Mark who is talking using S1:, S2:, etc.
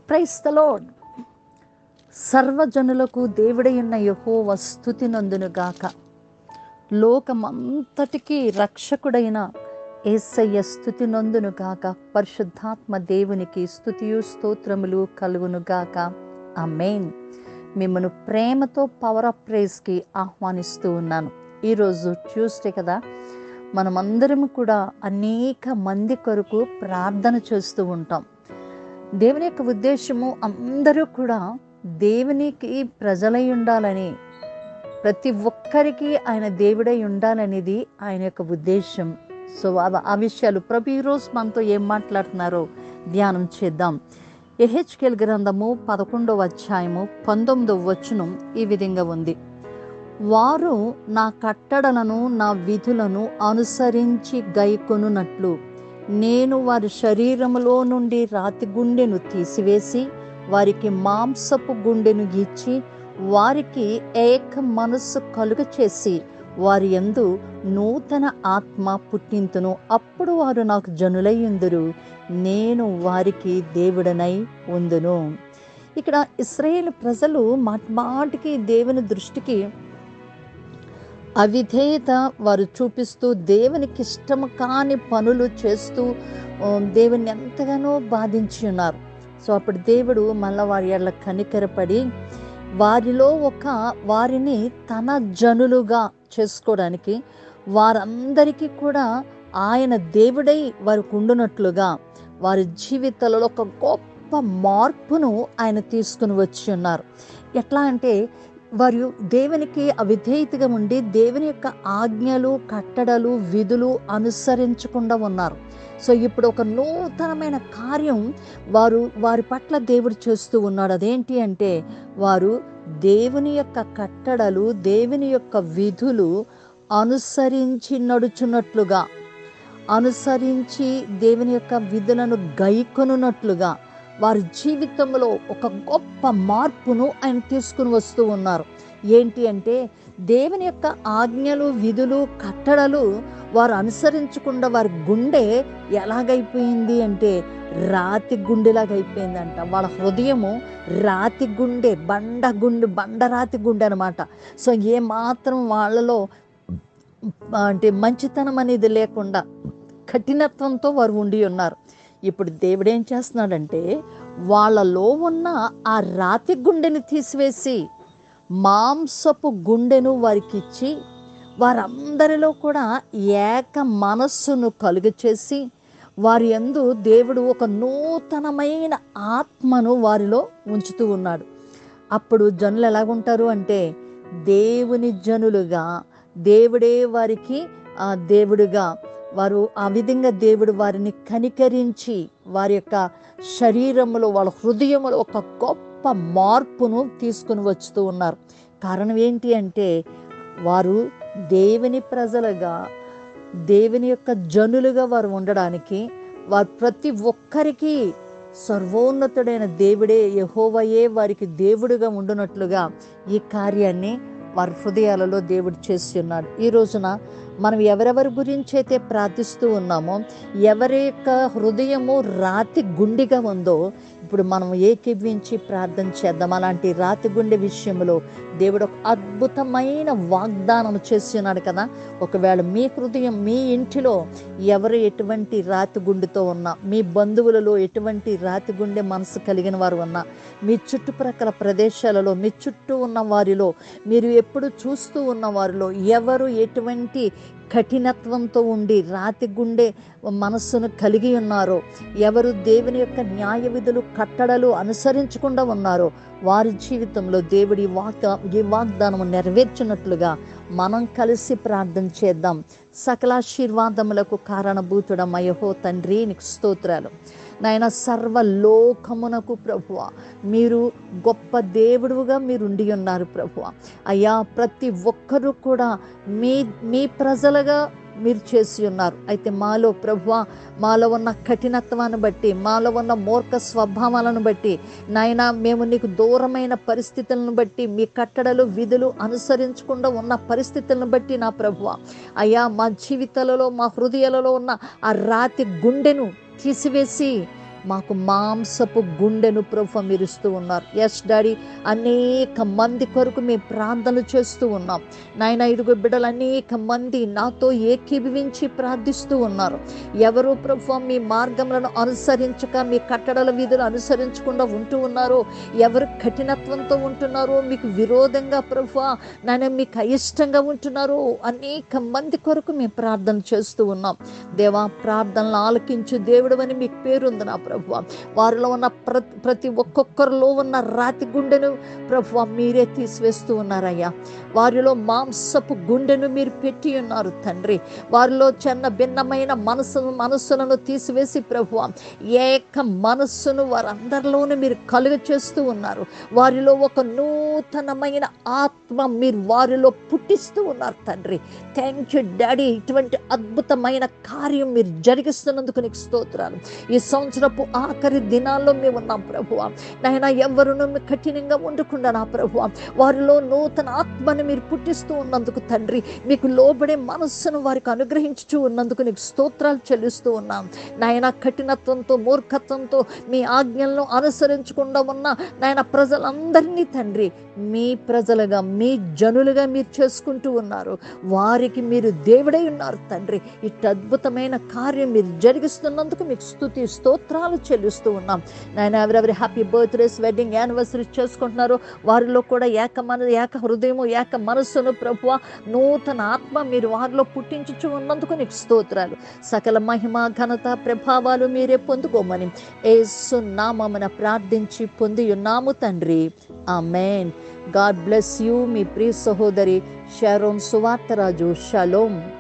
S1: Praise the lord. సర్వజనులకు దేవుడైన యెహోవా స్తుతి నందునుగాక. లోకమంతటికీ రక్షకుడైన యేసయ్య స్తుతి నందునుగాక. పరిశుద్ధాత్మ దేవునికి స్తుతియు స్తోత్రములు కలుగునుగాక. ఆమేన్. మిమ్మల్ని ప్రేమతో పవర్ ఆఫ్ ప్రైజ్కి ఆహ్వానిస్తూ ఉన్నాను. ఈరోజు ట్యూస్డే కదా, మనమందరం కూడా అనేక మంది కొరకు ప్రార్థన చేస్తూ ఉంటాం. దేవుని యొక్క ఉద్దేశము అందరూ కూడా దేవునికి ప్రజలై ఉండాలని, ప్రతి ఒక్కరికి ఆయన దేవుడై ఉండాలనేది ఆయన యొక్క ఉద్దేశం. సో ఆ విషయాలు ప్రభు ఈరోజు మనతో ఏం మాట్లాడుతున్నారో ధ్యానం చేద్దాం. యెహెజ్కేలు గ్రంథము 11వ అధ్యాయము 19వ వచనం ఈ విధంగా ఉంది. వారు నా కట్టడలను నా విధులను అనుసరించి గైకొనున్నట్లు నేను వారి శరీరములో నుండి రాతి గుండెను తీసివేసి వారికి మాంసపు గుండెను ఇచ్చి వారికి ఏక మనస్సు కలుగ చేసి వారి యందు నూతన ఆత్మ పుట్టింతును. అప్పుడు వారు నాకు జనులయ్యుందురు, నేను వారికి దేవుడనై ఉందును. ఇక్కడ ఇశ్రాయేలు ప్రజలు మాటికి దేవుని దృష్టికి అవిధేయత వారు చూపిస్తూ దేవునికి ఇష్టము కాని పనులు చేస్తూ దేవుని ఎంతగానో బాధించి ఉన్నారు. సో అప్పుడు దేవుడు మళ్ళా వారి ఎడల కనికరపడి వారిని తన జనులుగా చేసుకోవడానికి, వారందరికీ కూడా ఆయన దేవుడై వారికి ఉండునట్లుగా వారి జీవితాలలో ఒక గొప్ప మార్పును ఆయన తీసుకుని వచ్చి ఉన్నారు. ఎట్లా అంటే వారు దేవునికి అవిధేయతగా ఉండి దేవుని యొక్క ఆజ్ఞలు, కట్టడలు, విధులు అనుసరించకుండా ఉన్నారు. సో ఇప్పుడు ఒక నూతనమైన కార్యం వారి పట్ల దేవుడు చేస్తూ ఉన్నాడు. అదేంటి అంటే వారు దేవుని యొక్క కట్టడలు, దేవుని యొక్క విధులు అనుసరించి నడుచున్నట్లుగా, అనుసరించి దేవుని యొక్క విధులను గైకొనున్నట్లుగా వారి జీవితంలో ఒక గొప్ప మార్పును ఆయన తీసుకుని వస్తూ ఉన్నారు. ఏంటి అంటే దేవుని యొక్క ఆజ్ఞలు, విధులు, కట్టడలు వారు అనుసరించకుండా వారి గుండె ఎలాగైపోయింది అంటే రాతి గుండెలాగా అయిపోయిందంట. వాళ్ళ హృదయము రాతి గుండె, బండరాతి గుండె అనమాట. సో ఏమాత్రం వాళ్ళలో అంటే మంచితనం అనేది లేకుండా కఠినత్వంతో వారు ఉండి ఉన్నారు. ఇప్పుడు దేవుడు ఏం చేస్తున్నాడంటే వాళ్ళలో ఉన్న ఆ రాతి గుండెని తీసివేసి మాంసపు గుండెను వారికి ఇచ్చి వారందరిలో కూడా ఏక మనస్సును కలుగ చేసి వారి యందు దేవుడు ఒక నూతనమైన ఆత్మను వారిలో ఉంచుతూ ఉన్నాడు. అప్పుడు జనులు ఎలాగుంటారు అంటే దేవుని జనులుగా, దేవుడే వారికి దేవుడుగా, వారు ఆ విధంగా దేవుడు వారిని కనికరించి వారి యొక్క శరీరములో, వాళ్ళ హృదయములో ఒక గొప్ప మార్పును తీసుకుని వస్తూ ఉన్నారు. కారణం ఏంటి అంటే వారు దేవుని ప్రజలుగా, దేవుని యొక్క జనులుగా వారు ఉండడానికి, వారు ప్రతి ఒక్కరికి సర్వోన్నతుడైన దేవుడే, యెహోవాయే వారికి దేవుడుగా ఉండునట్లుగా ఈ కార్యాన్ని వారి హృదయాలలో దేవుడు చేసి ఉన్నాడు. ఈ రోజున మనం ఎవరెవరి గురించి అయితే ప్రార్థిస్తూ ఉన్నామో, ఎవరి యొక్క హృదయము రాతి గుండెగా ఉందో ఇప్పుడు మనం ఏకీభవించి ప్రార్థన చేద్దాం. అలాంటి రాతి గుండె విషయంలో దేవుడు ఒక అద్భుతమైన వాగ్దానం చేసి ఉన్నాడు కదా. ఒకవేళ మీ హృదయం, మీ ఇంటిలో ఎవరు ఎటువంటి రాతి గుండెతో ఉన్నా, మీ బంధువులలో ఎటువంటి రాతి గుండె మనసు కలిగిన వారు ఉన్నా, మీ చుట్టుప్రక్కల ప్రదేశాలలో, మీ చుట్టూ ఉన్న వారిలో, మీరు ఎప్పుడు చూస్తూ ఉన్న వారిలో ఎవరు ఎటువంటి కఠినత్వంతో ఉండి రాతి గుండె మనస్సును కలిగి ఉన్నారో, ఎవరు దేవుని యొక్క న్యాయ విధులు, కట్టడలు అనుసరించకుండా ఉన్నారో వారి జీవితంలో దేవుడి ఈ వాగ్దానము నెరవేర్చినట్లుగా మనం కలిసి ప్రార్థన చేద్దాం. సకలాశీర్వాదములకు కారణభూతుడమ యెహోవా తండ్రి, నీకు స్తోత్రాలు నాయన. సర్వలోకమునకు ప్రభువా మీరు గొప్ప దేవుడుగా మీరు ఉండి ఉన్నారు ప్రభువా. అయ్యా ప్రతి ఒక్కరూ కూడా మీ ప్రజలుగా మీరు చేసి ఉన్నారు. అయితే మాలో ప్రభువా, మాలో ఉన్న కఠినత్వాన్ని బట్టి, మాలో ఉన్న మూర్ఖ స్వభావాలను బట్టి నాయన, మేము నీకు దూరమైన పరిస్థితులను బట్టి, మీ కట్టడలు, విధులు అనుసరించకుండా ఉన్న పరిస్థితులను బట్టి నా ప్రభువా, అయ్యా మా జీవితాలలో, మా హృదయాలలో ఉన్న ఆ రాతి గుండెను తీసివేసి మాకు మాంసపు గుండెను ప్రభువా మీరు ఇస్తూ ఉన్నారు. ఎస్ డాడీ, అనేక మంది కొరకు మేము ప్రార్థనలు చేస్తూ ఉన్నాం నాయన. ఇరుగు బిడ్డలు అనేక మంది నాతో ఏకీభవించి ప్రార్థిస్తూ ఉన్నారు. ఎవరు ప్రభువా మీ మార్గములను అనుసరించక, మీ కట్టడల వీధులు అనుసరించకుండా ఉంటూ ఉన్నారో, ఎవరు కఠినత్వంతో ఉంటున్నారో, మీకు విరోధంగా ప్రభువా నాయన మీకు అయిష్టంగా ఉంటున్నారో, అనేక మంది కొరకు మేము ప్రార్థన చేస్తూ ఉన్నాం దేవా. ప్రార్థనలు ఆలకించు దేవుడు అని మీకు పేరుంది నా ప్రభువా. వారిలో ఉన్న ప్రతి ఒక్కొక్కరిలో ఉన్న రాతి గుండెను ప్రభువా మీరే తీసివేస్తూ ఉన్నారయ్యా. వారిలో మాంసపు గుండెను మీరు పెట్టి ఉన్నారు తండ్రి. వారిలో చిన్న భిన్నమైన మనస్సులను తీసివేసి ప్రభువా ఏక మనస్సును వారందరిలోనూ మీరు కలుగ చేస్తూ ఉన్నారు. వారిలో ఒక నూతనమైన ఆత్మ మీరు వారిలో పుట్టిస్తూ ఉన్నారు తండ్రి. Thank you daddy. ఇటువంటి అద్భుతమైన కార్యం మీరు జరిగిస్తున్నందుకు నీకు స్తోత్రాలు. ఈ సంవత్సరపు ఆఖరి దినాల్లో మేము ఉన్నాం ప్రభువా నాయన. ఎవరును కఠినంగా ఉండకుండా నా ప్రభువా వారిలో నూతన ఆత్మను మీరు పుట్టిస్తూ ఉన్నందుకు తండ్రి, మీకు లోబడే మనస్సును వారికి అనుగ్రహించుతూ ఉన్నందుకు నీకు స్తోత్రాలు చెల్లిస్తూ ఉన్నాం నాయన. కఠినత్వంతో, మూర్ఖత్వంతో మీ ఆజ్ఞలను అనుసరించకుండా ఉన్న నాయన ప్రజలందరినీ తండ్రి మీ ప్రజలుగా, మీ జనులుగా మీరు చేసుకుంటూ ఉన్నారు. వారికి మీరు దేవుడై ఉన్నారు తండ్రి. ఇటు అద్భుతమైన కార్యం మీరు జరిగిస్తున్నందుకు మీకు స్తుతి స్తోత్రాలు చెల్లిస్తూ ఉన్నాం నాయన. ఎవరెవరి హ్యాపీ బర్త్డేస్, వెడ్డింగ్ యానివర్సరీ చేసుకుంటున్నారో వారిలో కూడా ఏక హృదయము, ఏక మనస్సును ప్రభువా నూతన ఆత్మ మీరు వారిలో పుట్టించుచు ఉన్నందుకు నీకు స్తోత్రాలు. సకల మహిమ, ఘనత, ప్రభావాలు మీరే పొందుకోమని యేసు నామమున ప్రార్థించి పొంది ఉన్నాము తండ్రి. ఆమేన్. God bless you. మీ ప్రియ సహోదరి షారోన్ సువార్తరాజు. షలోమ్.